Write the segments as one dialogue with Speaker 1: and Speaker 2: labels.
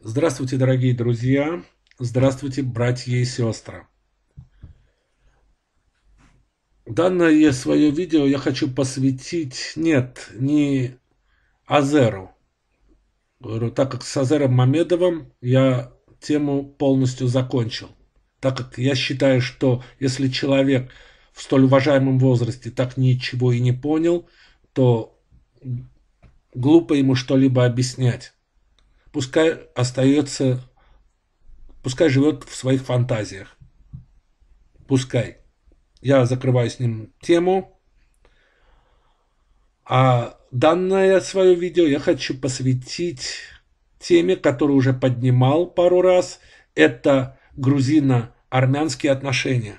Speaker 1: Здравствуйте, дорогие друзья! Здравствуйте, братья и сестры! Данное свое видео я хочу посвятить, не Азеру. Говорю, так как с Азером Мамедовым я тему полностью закончил. Так как я считаю, что если человек в столь уважаемом возрасте так ничего и не понял, то глупо ему что-либо объяснять. Пускай остается, пускай живет в своих фантазиях. Пускай. Я закрываю с ним тему. А данное свое видео я хочу посвятить теме, которую уже поднимал пару раз. Это грузино-армянские отношения.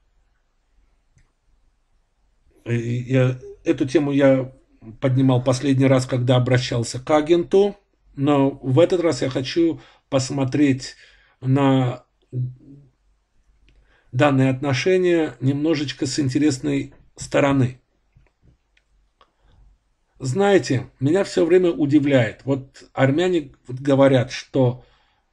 Speaker 1: Эту тему я поднимал последний раз, когда обращался к агенту. Но в этот раз я хочу посмотреть на данные отношения немножечко с интересной стороны. Знаете, меня все время удивляет. Вот армяне говорят, что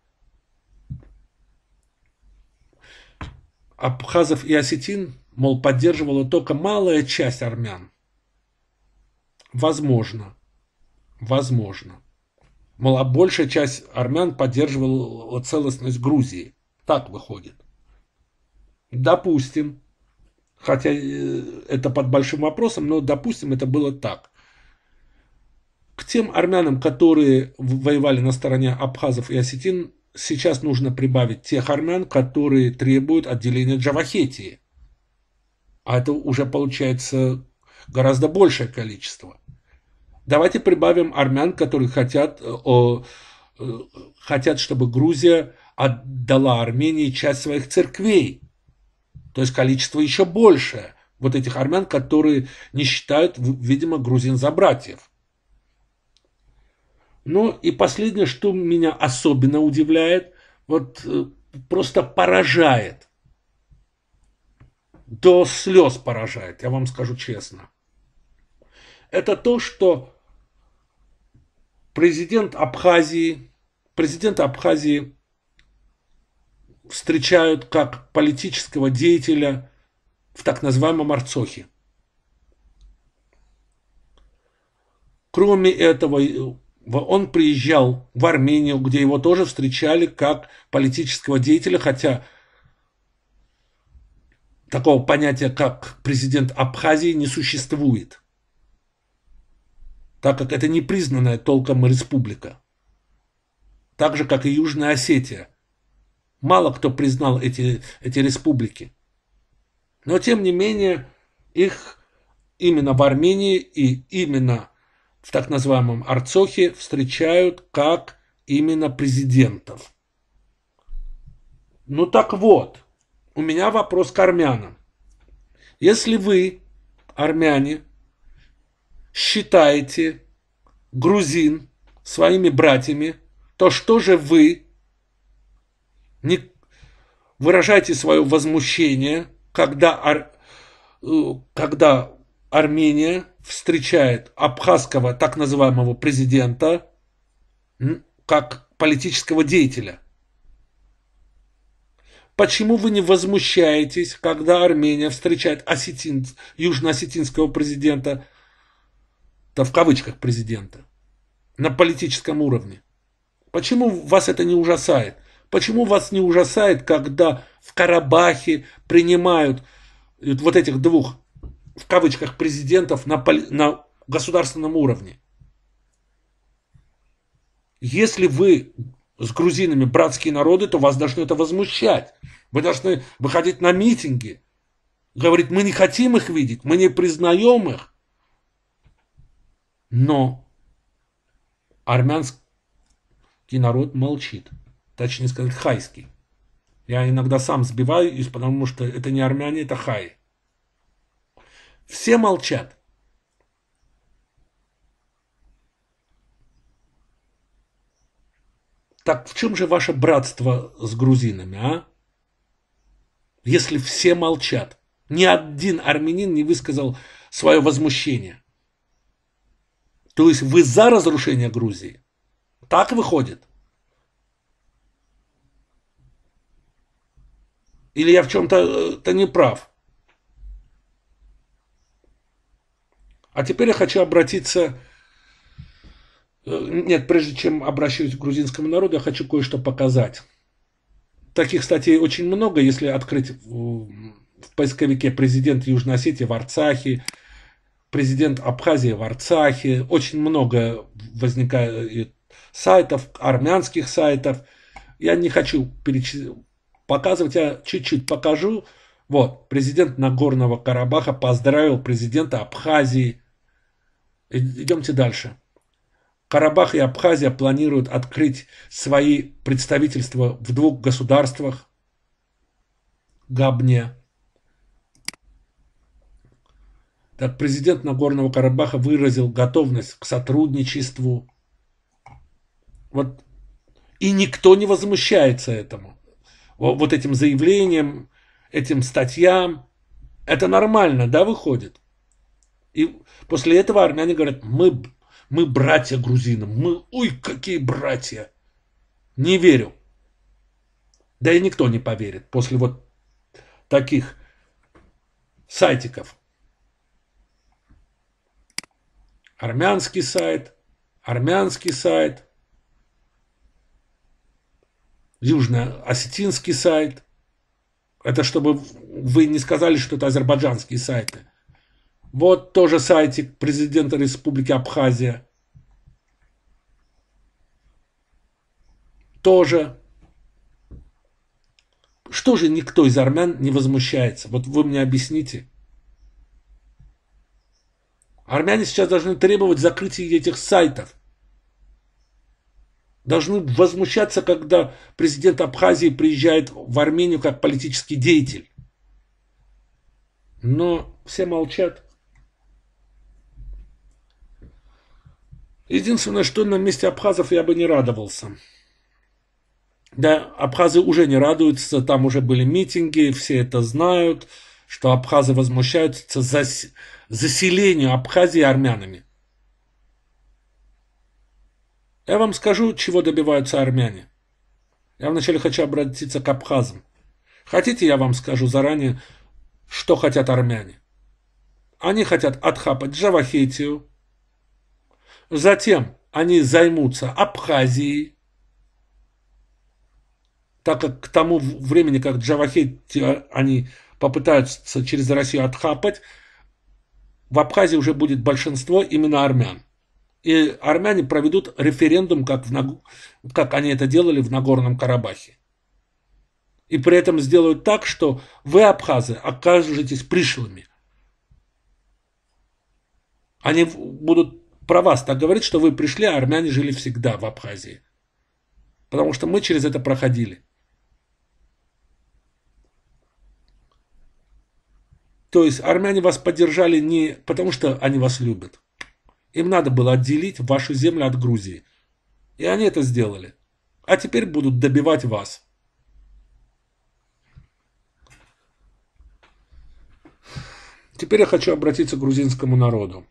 Speaker 1: абхазов и осетин, мол, поддерживала только малая часть армян. Возможно. Возможно. Мол, а большая часть армян поддерживала целостность Грузии. Так выходит. Допустим. Хотя это под большим вопросом, но допустим, это было так. К тем армянам, которые воевали на стороне абхазов и осетин, сейчас нужно прибавить тех армян, которые требуют отделения Джавахетии. А это уже получается гораздо большее количество. Давайте прибавим армян, которые хотят, чтобы Грузия отдала Армении часть своих церквей. То есть количество еще большее. Вот этих армян, которые не считают, видимо, грузин за братьев. Ну и последнее, что меня особенно удивляет, вот просто поражает. До слез поражает, я вам скажу честно. Это то, что президента Абхазии встречают как политического деятеля в так называемом Арцохе. Кроме этого, он приезжал в Армению, где его тоже встречали как политического деятеля, хотя такого понятия, как президент Абхазии, не существует, так как это не признанная толком республика. Так же, как и Южная Осетия. Мало кто признал эти республики. Но, тем не менее, их именно в Армении и именно в так называемом Арцохе встречают как именно президентов. Ну так вот, у меня вопрос к армянам. Если вы, армяне, считаете грузин своими братьями, то что же вы не выражаете свое возмущение, когда Армения встречает абхазского так называемого президента как политического деятеля? Почему вы не возмущаетесь, когда Армения встречает южно-осетинского президента, да в кавычках президента, на политическом уровне? Почему вас это не ужасает? Почему вас не ужасает, когда в Карабахе принимают вот этих двух, в кавычках, президентов на государственном уровне? Если вы с грузинами братские народы, то вас должно это возмущать. Вы должны выходить на митинги, говорить, мы не хотим их видеть, мы не признаем их. Но армянский народ молчит. Точнее сказать, хайский. Я иногда сам сбиваюсь, потому что это не армяне, это хаи. Все молчат. Так в чем же ваше братство с грузинами, а? Если все молчат. Ни один армянин не высказал свое возмущение. То есть вы за разрушение Грузии? Так выходит? Или я в чем-то не прав? А теперь я хочу обратиться... Нет, прежде чем обращаюсь к грузинскому народу, я хочу кое-что показать. Таких статей очень много, если открыть в поисковике президент Южной Осетии в Арцахе, президент Абхазии в Арцахе. Очень много возникает сайтов, армянских сайтов. Я не хочу показывать, я чуть-чуть покажу. Вот, президент Нагорного Карабаха поздравил президента Абхазии. Идемте дальше. Карабах и Абхазия планируют открыть свои представительства в двух государствах. Габне. Так, президент Нагорного Карабаха выразил готовность к сотрудничеству. Вот. И никто не возмущается этому. Вот этим заявлениям, этим статьям. Это нормально, да, выходит? И после этого армяне говорят, мы братья грузинам. Ой, какие братья. Не верю. Да и никто не поверит после вот таких сайтиков. Армянский сайт, южно-осетинский сайт. Это чтобы вы не сказали, что это азербайджанские сайты. Вот тоже сайтик президента Республики Абхазия. Тоже. Что же никто из армян не возмущается? Вот вы мне объясните. Армяне сейчас должны требовать закрытия этих сайтов. Должны возмущаться, когда президент Абхазии приезжает в Армению как политический деятель. Но все молчат. Единственное, что на месте абхазов я бы не радовался. Да, абхазы уже не радуются, там уже были митинги, все это знают, что абхазы возмущаются заселению Абхазии армянами. Я вам скажу, чего добиваются армяне. Я вначале хочу обратиться к абхазам. Хотите, я вам скажу заранее, что хотят армяне? Они хотят отхапать Джавахетию, затем они займутся Абхазией, так как к тому времени, как Джавахетию они попытаются через Россию отхапать, в Абхазии уже будет большинство именно армян. И армяне проведут референдум, как они это делали в Нагорном Карабахе. И при этом сделают так, что вы, абхазы, окажетесь пришлыми. Они будут про вас так говорить, что вы пришли, а армяне жили всегда в Абхазии. Потому что мы через это проходили. То есть армяне вас поддержали не потому, что они вас любят. Им надо было отделить вашу землю от Грузии. И они это сделали. А теперь будут добивать вас. Теперь я хочу обратиться к грузинскому народу.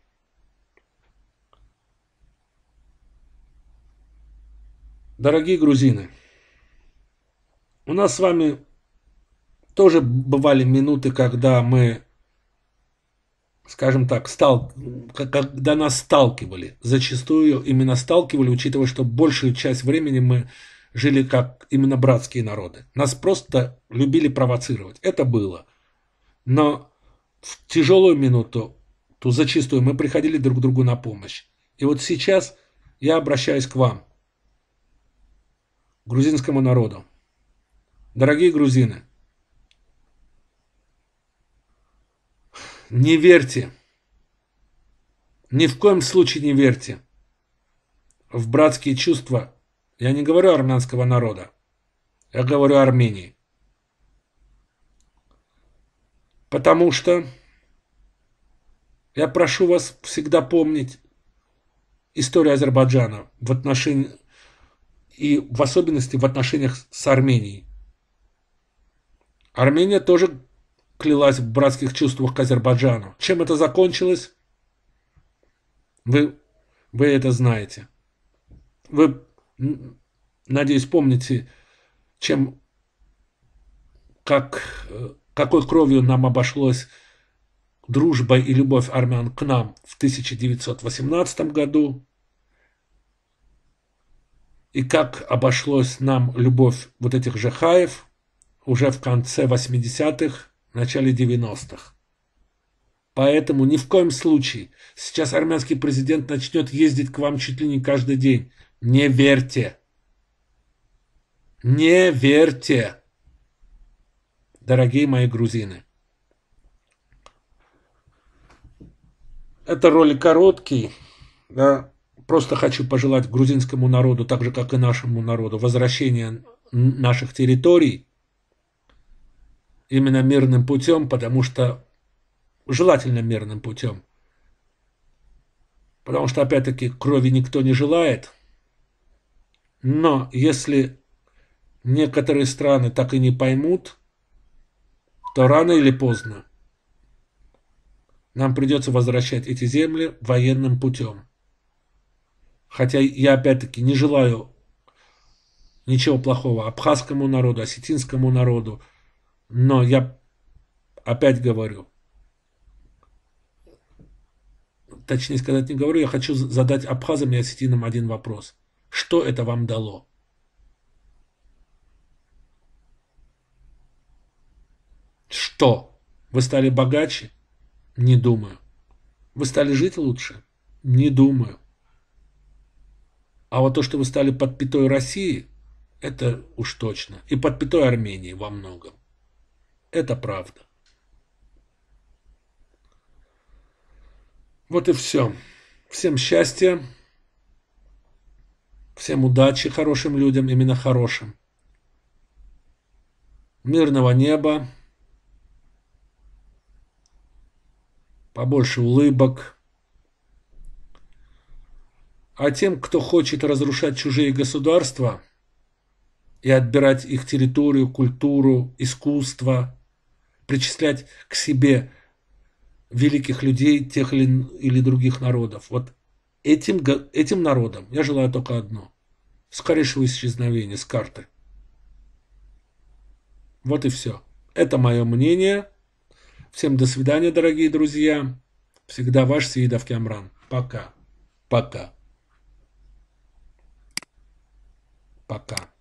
Speaker 1: Дорогие грузины, у нас с вами тоже бывали минуты, когда мы, скажем так, когда нас сталкивали. Зачастую именно сталкивали, учитывая, что большую часть времени мы жили как именно братские народы. Нас просто любили провоцировать. Это было. Но в тяжелую минуту, то зачастую мы приходили друг другу на помощь. И вот сейчас я обращаюсь к вам, грузинскому народу. Дорогие грузины, не верьте, ни в коем случае не верьте в братские чувства. Я не говорю армянского народа, я говорю Армении. Потому что я прошу вас всегда помнить историю Азербайджана в отношении, и в особенности в отношениях с Арменией. Армения тоже клялась в братских чувствах к Азербайджану. Чем это закончилось? Вы это знаете. Вы, надеюсь, помните, какой кровью нам обошлось дружба и любовь армян к нам в 1918 году, и как обошлось нам любовь вот этих же хаев уже в конце 80-х, начале 90-х. Поэтому ни в коем случае сейчас армянский президент начнет ездить к вам чуть ли не каждый день. Не верьте. Не верьте, дорогие мои грузины. Это ролик короткий. Да? Просто хочу пожелать грузинскому народу, так же как и нашему народу, возвращения наших территорий именно мирным путем, потому что желательно мирным путем. Потому что, опять-таки, крови никто не желает. Но если некоторые страны так и не поймут, то рано или поздно нам придется возвращать эти земли военным путем. Хотя я, опять-таки, не желаю ничего плохого абхазскому народу, осетинскому народу. Но я опять говорю, точнее сказать не говорю, я хочу задать абхазам и осетинам один вопрос. Что это вам дало? Что? Вы стали богаче? Не думаю. Вы стали жить лучше? Не думаю. А вот то, что вы стали под пятой России, это уж точно. И под пятой Армении во многом. Это правда. Вот и все. Всем счастья. Всем удачи хорошим людям, именно хорошим. Мирного неба. Побольше улыбок. А тем, кто хочет разрушать чужие государства и отбирать их территорию, культуру, искусство, причислять к себе великих людей тех или других народов, вот этим народам я желаю только одно: скорейшего исчезновения с карты. Вот и все. Это мое мнение. Всем до свидания, дорогие друзья. Всегда ваш Сеидов Камран. Пока. Пока. Пока.